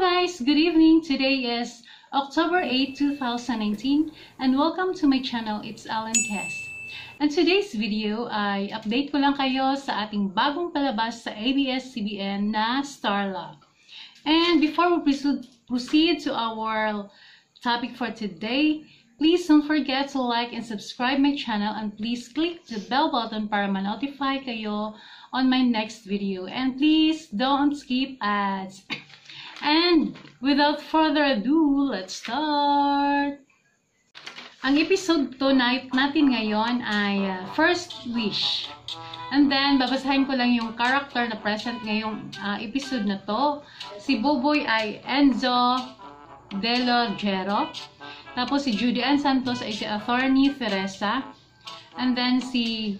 guys, good evening. Today is October 8, 2019 and welcome to my channel. It's Alan Kes. And today's video ay update ko lang kayo sa ating bagong palabas sa ABS-CBN na Starla. And before we proceed to our topic for today, please don't forget to like and subscribe my channel and please click the bell button para ma-notify kayo on my next video. And please don't skip ads. And without further ado, let's start! Ang episode 2 natin ngayon ay First Wish. And then, babasahin ko lang yung character na present ngayong episode na to. Si Boboy ay Enzo Delogero. Tapos si Judy Ann Santos ay si Attorney Teresa. And then si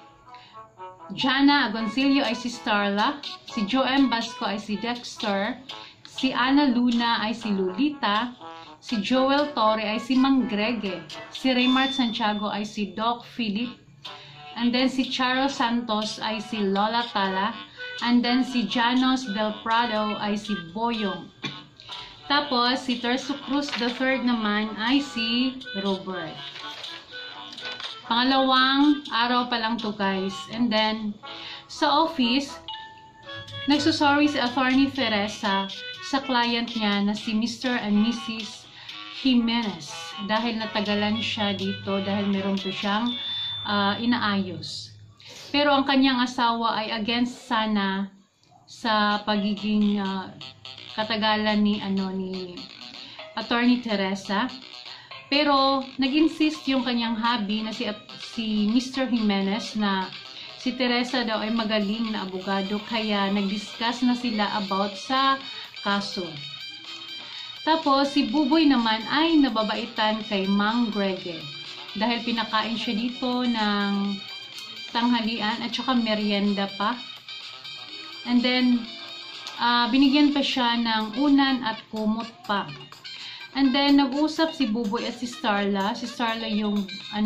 Jana Agoncillo ay si Starla. Si Joem Basco ay si Dexter. Si Ana Luna ay si Lolita. Si Joel Torre ay si Mang Grege. Si Raymart Santiago ay si Doc Philip. And then si Charo Santos ay si Lola Tala. And then si Janos Del Prado ay si Boyong. Tapos si Terso Cruz III naman ay si Robert. Pangalawang araw pa lang to guys. And then sa office, nagsusorry si Attorney Teresa sa client niya na si Mr. and Mrs. Jimenez dahil natagalan siya dito dahil meron po siyang inaayos. Pero ang kanyang asawa ay against sana sa pagiging katagalan ni Attorney Teresa. Pero nag-insist yung kanyang hubby na si Mr. Jimenez na si Teresa daw ay magaling na abogado kaya nag-discuss na sila about sa kaso. Tapos si Buboy naman ay nababaitan kay Mang Grege dahil pinakain siya dito ng tanghalian at saka merienda pa. And then binigyan pa siya ng unan at kumot pa. And then nag-usap si Buboy at si Starla. Si Starla yung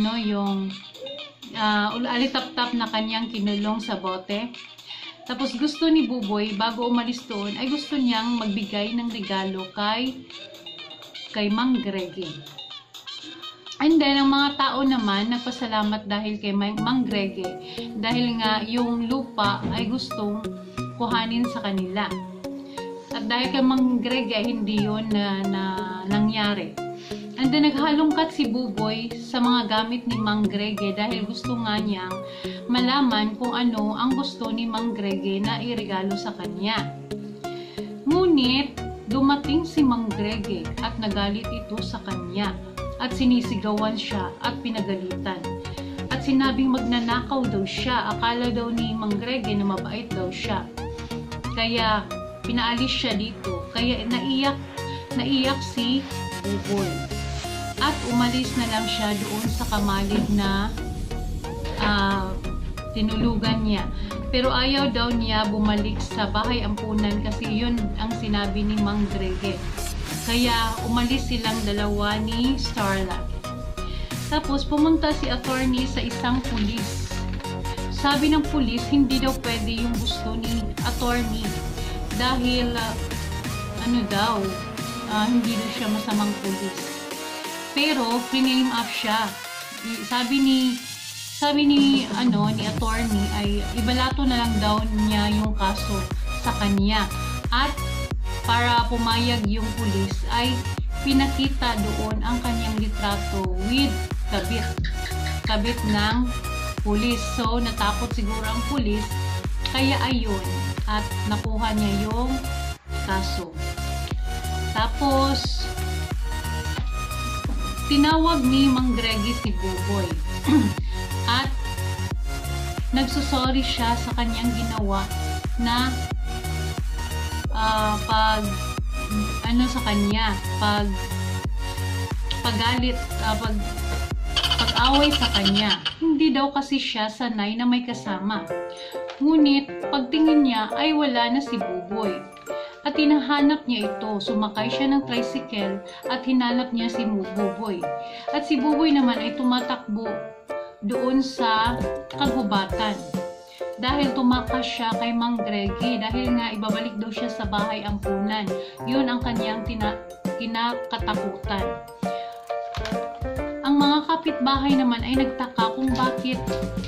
alitap-tap na kanyang kinulong sa bote. Tapos gusto ni Buboy, bago umalis doon, ay gusto niyang magbigay ng regalo kay Mang Grege. And then, ang mga tao naman, nagpasalamat dahil kay Mang Grege. Dahil nga, yung lupa ay gustong kuhanin sa kanila. At dahil kay Mang Grege, hindi yun na nangyari. And then, naghalongkat si Buboy sa mga gamit ni Mang Grege dahil gusto nga niyang malaman kung ano ang gusto ni Mang Grege na iregalo sa kanya. Ngunit, dumating si Mang Grege at nagalit ito sa kanya at sinisigawan siya at pinagalitan. At sinabing magnanakaw daw siya. Akala daw ni Mang Grege na mabait daw siya. Kaya, pinaalis siya dito. Kaya, naiyak si Buboy. At umalis na lang siya doon sa kamalig na tinulugan niya. Pero ayaw daw niya bumalik sa bahay ampunan kasi yun ang sinabi ni Mang Grege. Kaya umalis silang dalawa ni Starla. Tapos pumunta si attorney sa isang pulis. Sabi ng pulis, hindi daw pwede yung gusto ni attorney. Dahil, hindi daw siya masamang pulis. Pero, pinilm up siya. Sabi ni attorney ay ibalato na lang daw niya yung kaso sa kanya. At para pumayag yung pulis ay pinakita doon ang kanyang litrato with kabit ng pulis. So, natakot siguro ang pulis. Kaya ayun. At nakuha niya yung kaso. Tapos, tinawag ni Mang Grege si Buboy at nagsusorry siya sa kanyang ginawa na sa kanya, pag-away sa kanya. Hindi daw kasi siya sanay na may kasama. Ngunit pagtingin niya ay wala na si Buboy. At hinahanap niya ito. Sumakay siya ng tricycle at hinanap niya si Buboy. At si Buboy naman ay tumatakbo doon sa kagubatan. dahil tumakas siya kay Mang Greggy dahil nga ibabalik daw siya sa bahay ampunan. Yun ang kanyang kinakatakutan. Ang mga kapitbahay naman ay nagtaka kung bakit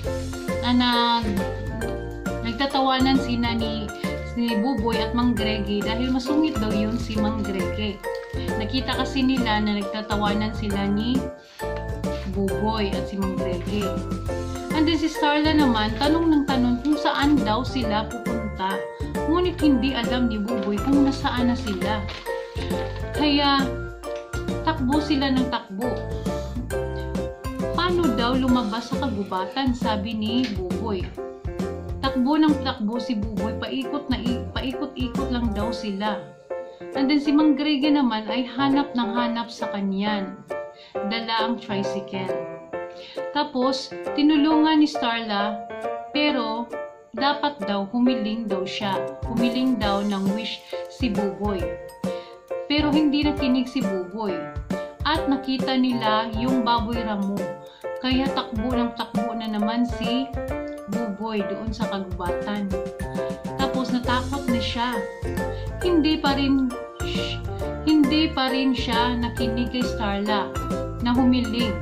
nagtatawanan sila ni Buboy at Mang Greggy dahil masungit daw yun si Mang Greggy. Nakita kasi nila na nagtatawanan sila ni Buboy at si Mang Greggy. And then si Starla naman, tanong ng tanong kung saan daw sila pupunta. Ngunit hindi alam ni Buboy kung nasaan na sila. Kaya takbo sila ng takbo. Paano daw lumabas sa kagubatan, sabi ni Buboy. Takbo ng takbo si Buboy, paikot-ikot lang daw sila. And then si Mang Greggy naman ay hanap ng hanap sa kanyan. Dala ang tricycle. Tapos, tinulungan ni Starla, pero dapat daw humiling daw siya. Humiling daw ng wish si Buboy. Pero hindi nakinig si Buboy. At nakita nila yung baboy ramo. Kaya takbo na naman si Buboy doon sa kagubatan. Tapos natakot na siya. Hindi pa rin siya nakinig kay Starla na humiling.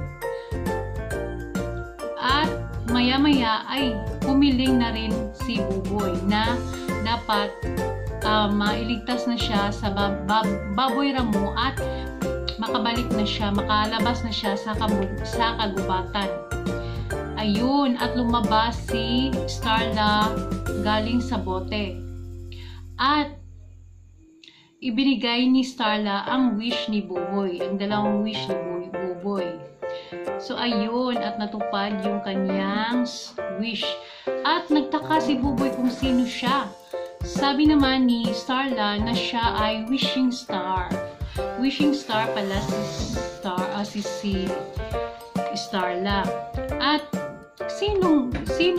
At maya-maya ay humiling na rin si Buboy na dapat mailigtas na siya sa baboy ramo at makalabas na siya sa kagubatan. Ayun, at lumabas si Starla galing sa bote. At ibinigay ni Starla ang wish ni Buboy, ang dalawang wish ni Buboy. So ayun, at natupad yung kanyang wish. At nagtaka si Buboy kung sino siya. Sabi naman ni Starla na siya ay wishing star. Wishing star pala si Starla. At sinong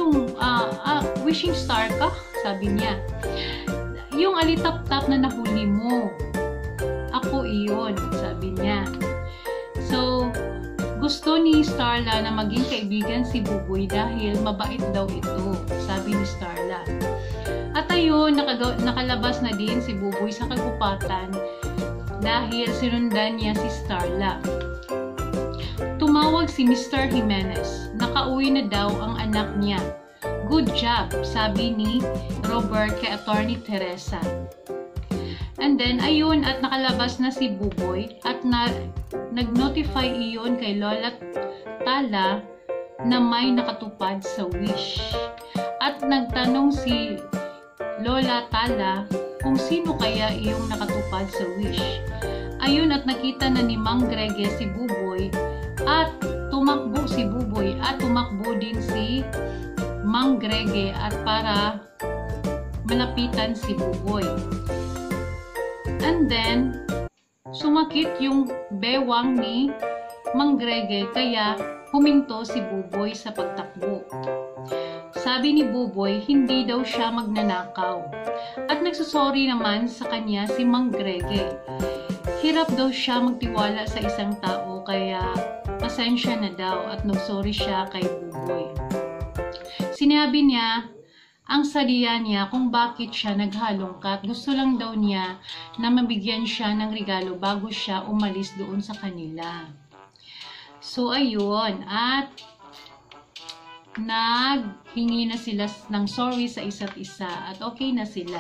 wishing star ka? Sabi niya. Yung alitap-tap na nahuli mo. Ako iyon, sabi niya. So, gusto ni Starla na maging kaibigan si Buboy dahil mabait daw ito, sabi ni Starla. At ayun, nakalabas na din si Buboy sa kagubatan dahil sinundan niya si Starla. Tumawag si Mr. Jimenez. Nakauwi na daw ang anak niya. Good job, sabi ni Robert kay Attorney Teresa. And then, ayun, at nakalabas na si Buboy at nag-notify iyon kay Lola Tala na may nakatupad sa wish. At nagtanong si Lola Tala kung sino kaya iyong nakatupad sa wish. Ayun, at nakita na ni Mang Greggy si Buboy at tumakbo si Buboy at tumakbo din si Mang Greggy at para malapitan si Buboy. And then, sumakit yung bewang ni Mang Greggy kaya huminto si Buboy sa pagtakbo. Sabi ni Buboy, hindi daw siya magnanakaw. At nagsusorry naman sa kanya si Mang Greggy. Hirap daw siya magtiwala sa isang tao kaya pasensya na daw at nagsorry siya kay Buboy. Sinabi niya ang sadiya niya kung bakit siya naghalongkat. Gusto lang daw niya na mabigyan siya ng regalo bago siya umalis doon sa kanila. So ayun, at naghingi na sila ng sorry sa isa't isa at okay na sila.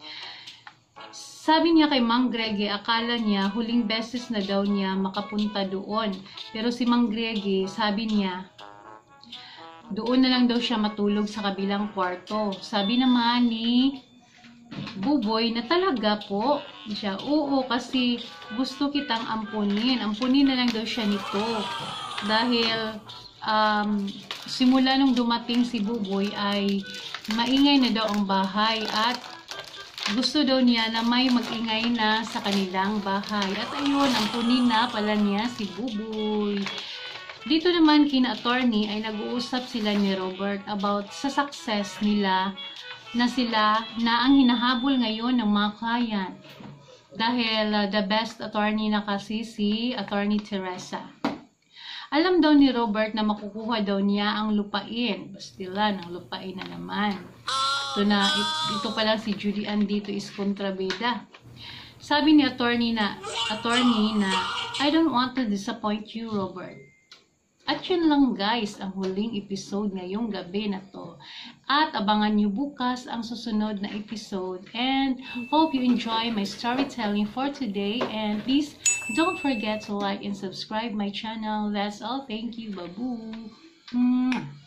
Sabi niya kay Mang Greggy, akala niya huling beses na daw niya makapunta doon. Pero si Mang Greggy, sabi niya, doon na lang daw siya matulog sa kabilang kwarto. Sabi naman ni Buboy na talaga po siya, oo, kasi gusto kitang ampunin. Ampunin na lang daw siya nito. Dahil simula nung dumating si Buboy ay maingay na daw ang bahay at gusto daw niya na may mag-ingay na sa kanilang bahay. At ayun, ampunin na pala niya si Buboy. Dito naman kina attorney ay nag-uusap sila ni Robert about sa success nila na ang hinahabol ngayon ng mga client. Dahil the best attorney na kasi si Attorney Teresa. Alam daw ni Robert na makukuha daw niya ang lupain. Bastilan, ang lupain na naman. Ito pala si Judy Ann dito is kontrabida. Sabi ni attorney na, I don't want to disappoint you, Robert. At yun lang guys, ang huling episode ngayong gabi na to. At abangan nyo bukas ang susunod na episode. And hope you enjoy my storytelling for today. And please don't forget to like and subscribe my channel. That's all. Thank you. Babu.